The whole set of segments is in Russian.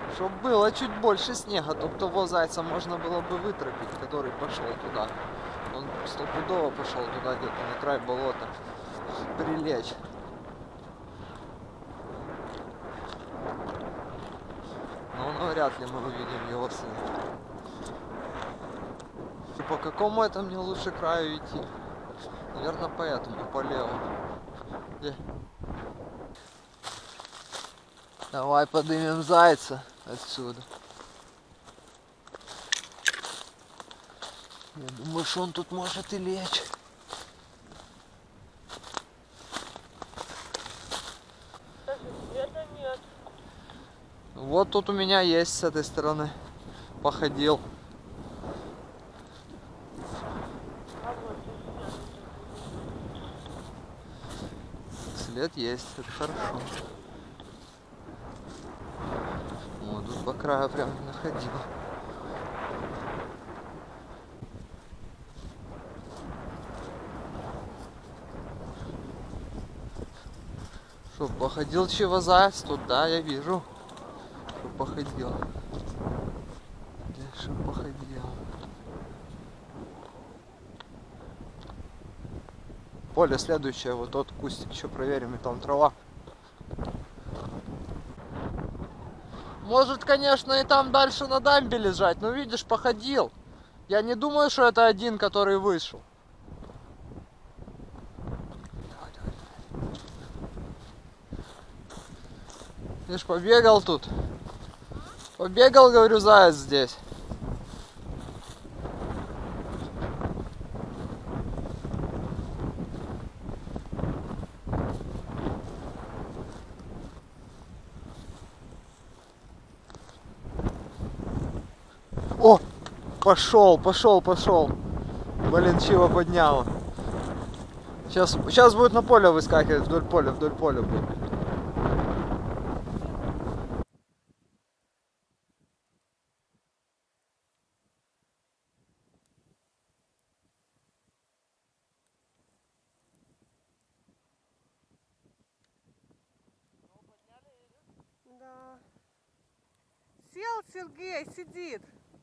Чтобы было чуть больше снега, то того зайца можно было бы вытропить, который пошел туда. Он стопудово пошел туда, где-то на край болота, прилечь. Но вряд ли мы увидим его сына. И по какому это мне лучше краю идти? Наверное, по этому, по левому. Где? Давай поднимем зайца отсюда. Я думаю, что он тут может и лечь. Света нет. Вот тут у меня есть с этой стороны. Походил. А вот След есть, это хорошо. Вот тут по краю прям не находил. Что, походил чего заяц тут, да, я вижу. Что походил. Где, что походил. Поле следующее, вот тот кустик еще проверим, и там трава. Может, конечно, и там дальше на дамбе лежать, но видишь, походил. Я не думаю, что это один, который вышел. Видишь, побегал тут. Побегал, говорю, заяц здесь. О! Пошел, пошел, пошел. Блин, чего поднял. Сейчас будет на поле выскакивать, вдоль поля будет. да. Сел Сергей, сидит.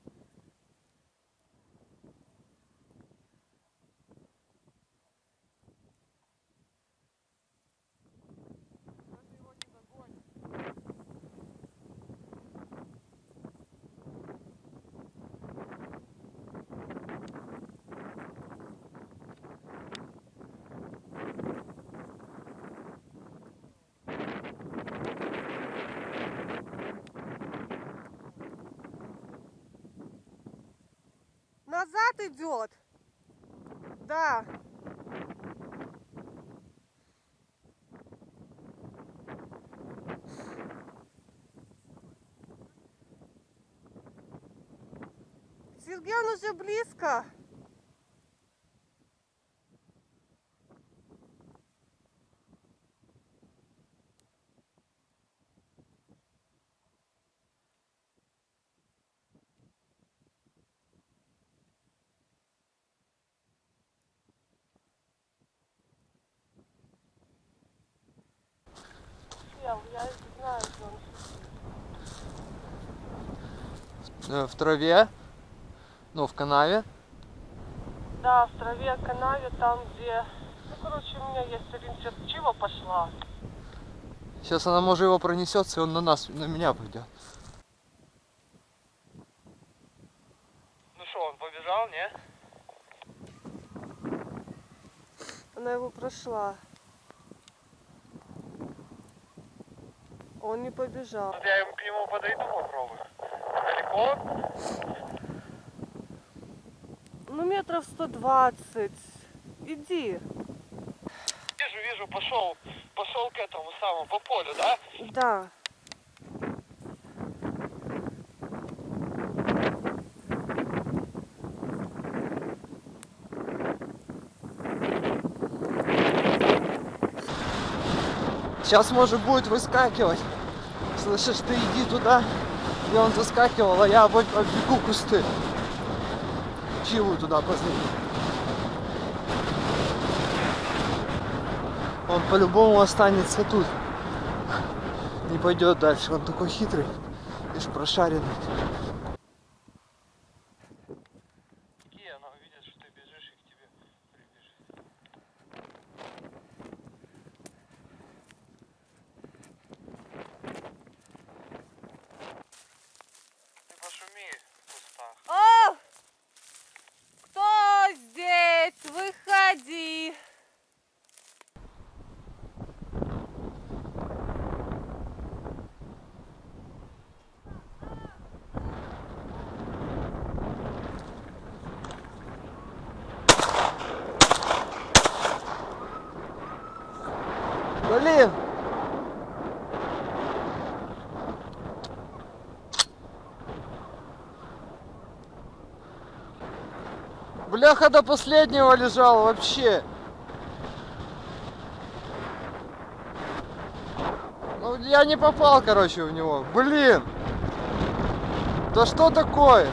Назад идет. Да. Сергей, он уже близко. Я знаю, что он. В траве. Ну, в канаве. Да, в траве, канаве, там где... Ну, короче, у меня есть ориентир. Чего пошла? Сейчас она, может, его пронесется, и он на меня пойдет. Ну что, он побежал, не? Она его прошла. Он не побежал. Вот я к нему подойду, попробую. Далеко? Ну, метров 120. Иди. Вижу, пошел к этому самому, по полю, да? Да. Сейчас, может, будет выскакивать. Слышишь, ты иди туда, где он заскакивал, а я оббегу кусты. Чего туда позднее? Он по-любому останется тут. Не пойдет дальше, он такой хитрый. Видишь, прошаренный. Какие она увидит, что ты бежишь и к тебе прибежит. Ты пошуми в кустах. О! Кто здесь? Выходи! Блин! Бляха до последнего лежал вообще. Ну, я не попал, короче, в него. Блин! Да что такое?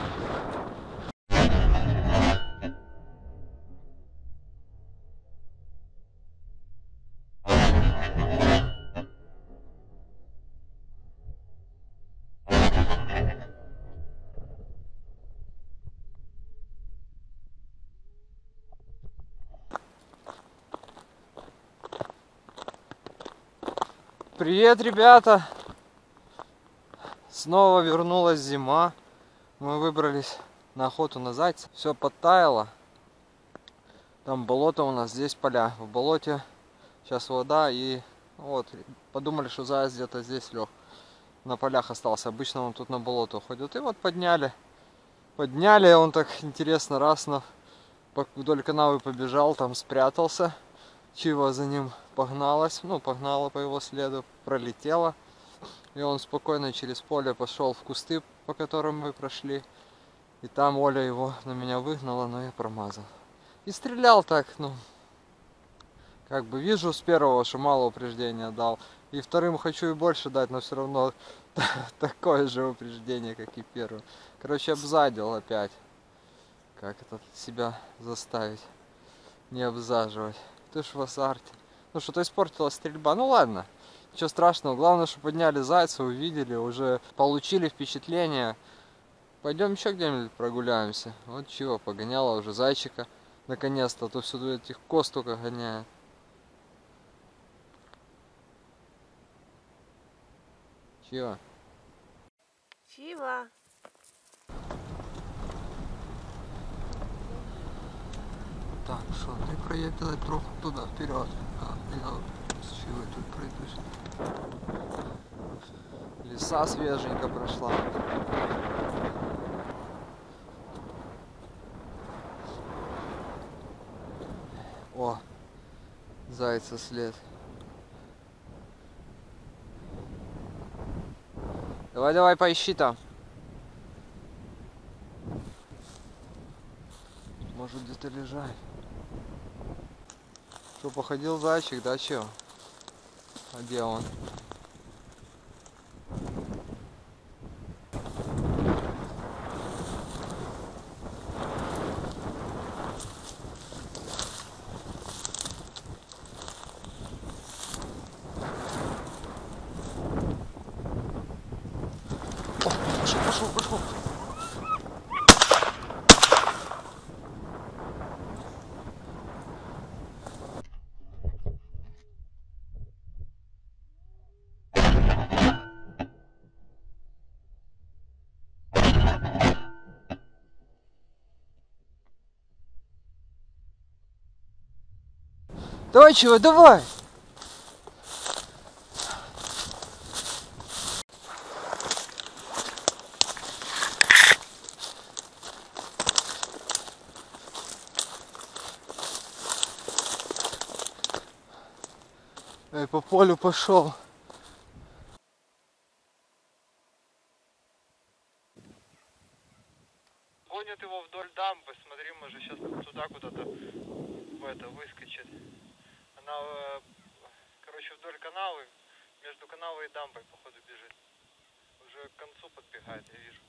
Привет, ребята! Снова вернулась зима. Мы выбрались на охоту на зайца. Все подтаяло. Там болото у нас, здесь поля. В болоте сейчас вода и вот подумали, что заяц где-то здесь лег. На полях остался. Обычно он тут на болото уходит. И вот подняли. Подняли, он так интересно раз вдоль канавы побежал, там спрятался. Чива за ним погналась, ну погнала по его следу, пролетела. И он спокойно через поле пошел в кусты, по которым мы прошли. И там Оля его на меня выгнала, но я промазал. И стрелял так, ну, как бы вижу с первого, что мало упреждения дал. И вторым хочу и больше дать, но все равно такое же упреждение, как и первым. Короче, обзадил опять. Как это себя заставить не обзаживать. Ты ж в азарте. Ну что-то испортилась стрельба. Ну ладно, ничего страшного. Главное, что подняли зайца, увидели, уже получили впечатление. Пойдем еще где-нибудь прогуляемся. Вот чего, погоняла уже зайчика. Наконец-то, а то всюду этих коз только гоняет. Чего? Чива. Так, что, ты проехала трохи туда, вперед. А я с чего тут пройдусь? Леса свеженько прошла. О, зайца след. Давай, давай, поищи там. Может где-то лежать. Что, походил зайчик, да, чё? А где он? О, пошел. Давай, чего, давай! Эй, по полю пошел. Гонят его вдоль дамбы, смотри, может сейчас туда куда-то выскочит. Она, короче, вдоль канавы, между канавой и дамбой, походу, бежит. Уже к концу подбегает, я вижу.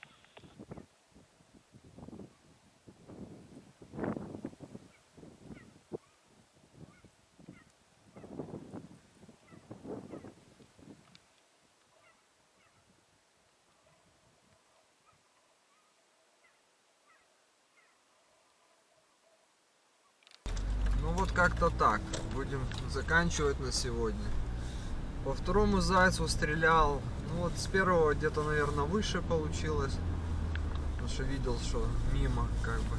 вот как-то так. Будем заканчивать на сегодня. По второму зайцу стрелял. Ну вот с первого где-то, наверное, выше получилось. Потому что видел, что мимо как бы.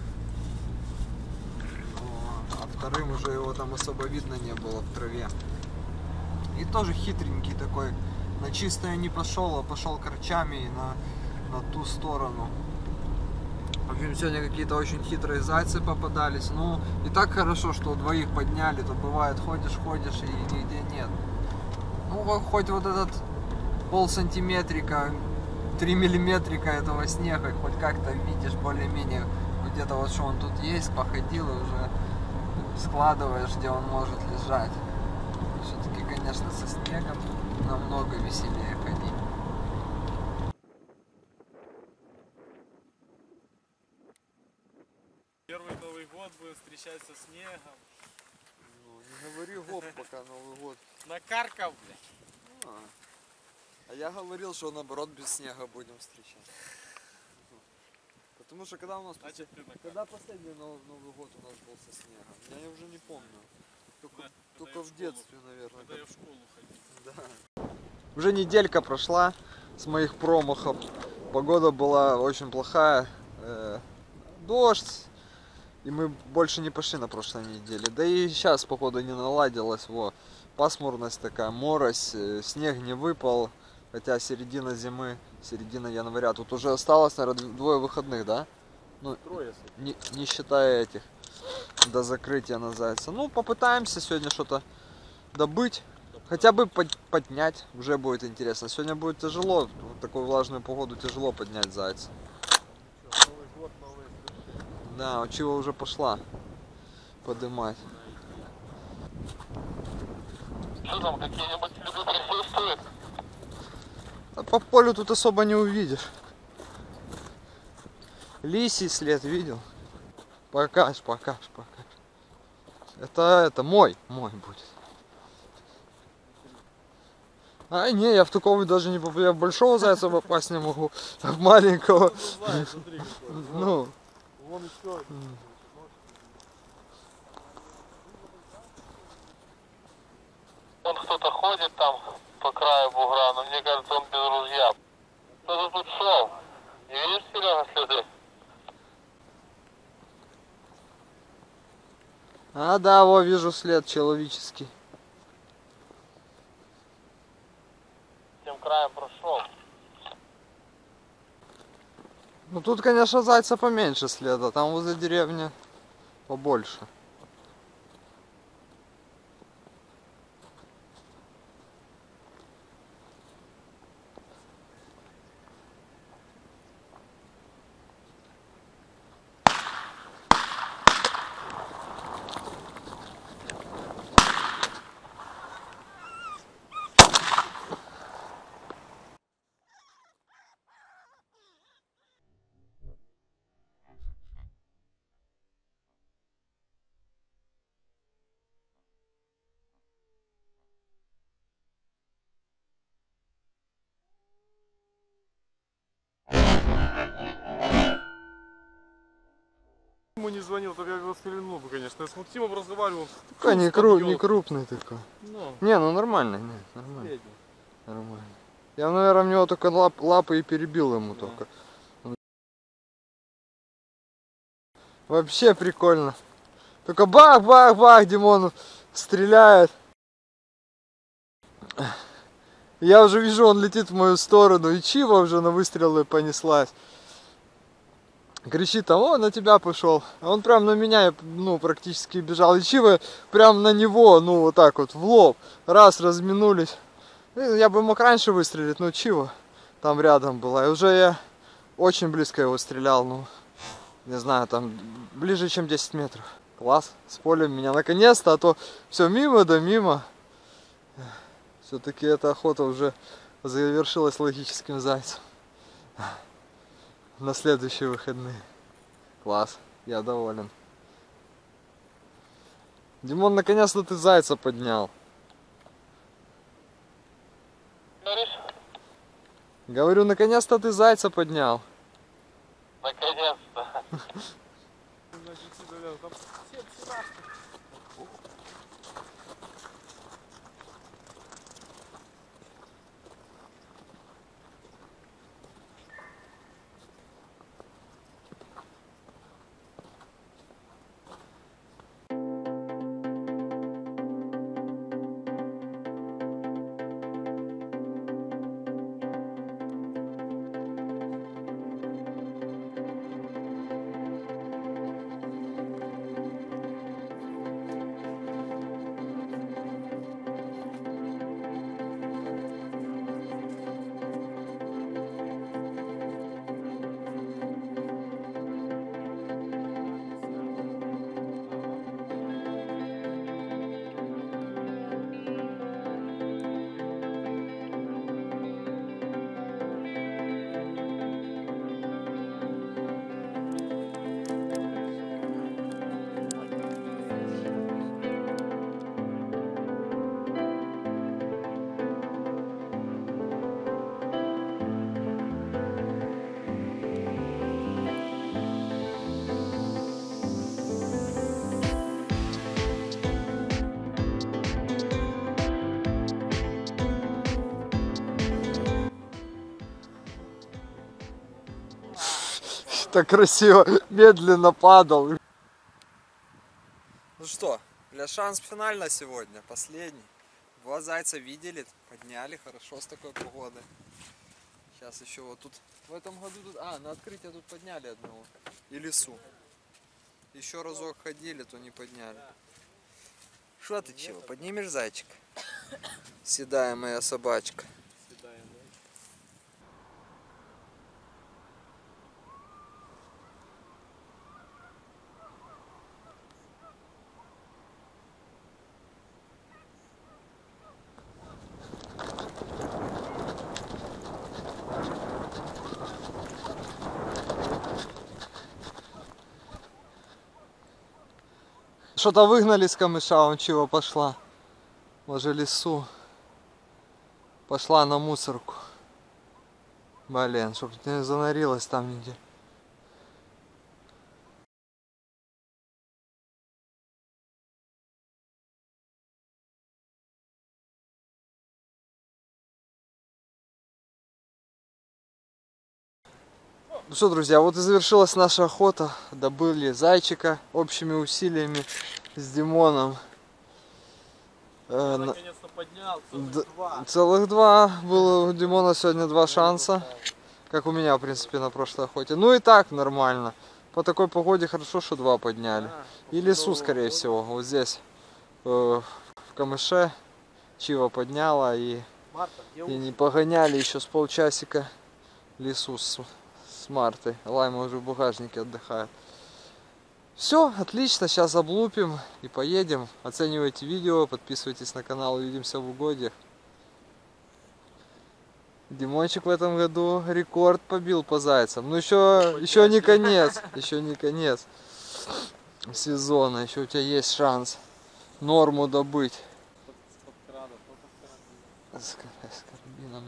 А вторым уже его там особо видно не было в траве. И тоже хитренький такой. На чистое не пошел, а пошел корчами на ту сторону. В общем, сегодня какие-то очень хитрые зайцы попадались. Ну, и так хорошо, что двоих подняли. То бывает, ходишь и нигде нет. Ну, хоть вот этот полсантиметрика, 3 миллиметрика этого снега, хоть как-то видишь более-менее, где-то вот что он тут есть, походил и уже складываешь, где он может лежать. Все-таки, конечно, со снегом намного веселее ходить. Первый Новый год будем встречать со снегом. Ну, не говори гоп, пока Новый год. Накаркал, блядь. А я говорил, что наоборот без снега будем встречать. Потому что когда у нас... Значит, ты накаркал. Когда последний Новый год у нас был со снегом? Я уже не помню. Только я в детстве, наверное. Когда я в школу ходил. Да. Уже неделька прошла с моих промахов. Погода была очень плохая. Дождь. И мы больше не пошли на прошлой неделе. Да и сейчас, походу, не наладилось. Во. Пасмурность такая, морось, снег не выпал. Хотя середина зимы, середина января. Тут уже осталось, наверное, 2 выходных, да? Ну, не считая этих. До закрытия на зайца. Ну, попытаемся сегодня что-то добыть. Хотя бы поднять. Уже будет интересно. Сегодня будет тяжело. В такую влажную погоду тяжело поднять зайца. Новый год, новые свершения. Да, учила уже пошла подымать. Что там, какие-нибудь следы присутствуют? А по полю тут особо не увидишь. Лисий след видел? Покаж. Это мой будет. А не, я в такого даже не попаду. Я в большого зайца попасть не могу. А в маленького. Заяц, смотри какой. Ну. Вон еще. Вон кто-то ходит там по краю бугра, но мне кажется, он без ружья. Кто-то тут шел. Не видишь, Серега, следы? А да, во, вижу след человеческий. Тем краем прошел. Ну тут, конечно, зайца поменьше следа. Там возле деревни побольше. Ему не звонил, только я его стрельнул бы, конечно. Я с Максимом разговаривал. Такой не крупный такой. Ну, Не, ну нормально, нормально. средний. Нормально. Я, наверное, в него только лапы и перебил ему только. Вообще прикольно. Только бах, Димон стреляет. Я уже вижу, он летит в мою сторону. И Чива уже на выстрелы понеслась. Кричит там, о, на тебя пошел. А он прям на меня, ну, практически бежал. И Чива прям на него, ну, вот так вот, в лоб. Раз, разминулись. Я бы мог раньше выстрелить, но Чива там рядом была. И уже я очень близко его стрелял, ну, не знаю, там ближе, чем 10 метров. Класс, с полем меня наконец-то, а то все мимо да мимо. Все-таки эта охота уже завершилась логическим зайцем. На следующие выходные. Класс, я доволен. Димон, наконец-то ты зайца поднял. Говоришь? Говорю, наконец-то ты зайца поднял. Наконец-то. Значит, там все наши. Так красиво, медленно падал. Ну что, для шанс финально сегодня, последний. 2 зайца видели, подняли хорошо с такой погоды. Сейчас еще вот тут, в этом году тут, на открытие тут подняли одного. И лису. Еще разок ходили, то не подняли. Что ты чего, поднимешь зайчик? Седая моя собачка. Что-то выгнали с камыша, он чего пошла. Может лесу. Пошла на мусорку. Блин, чтоб не занарилась там нигде. Ну что, друзья, вот и завершилась наша охота. Добыли зайчика общими усилиями с Димоном. Я наконец-то поднял Целых 2. Было у Димона сегодня 2 шанса. Как у меня, в принципе, на прошлой охоте. Ну и так нормально. По такой погоде хорошо, что 2 подняли. И лису, скорее всего. Вот здесь, в камыше, Чива подняла и не погоняли еще с полчасика лису с Мартой. Лайма уже в багажнике отдыхает. Все, отлично, сейчас облупим и поедем. Оценивайте видео, подписывайтесь на канал, увидимся в угодьях. Димончик в этом году рекорд побил по зайцам. Ну еще не конец, еще не конец сезона, еще у тебя есть шанс норму добыть. С карабином,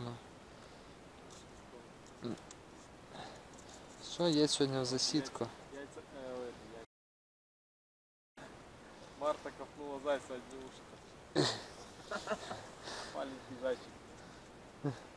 ну. Все, есть сегодня в засидку. Марта копнула зайца одни уши. Маленький зайчик.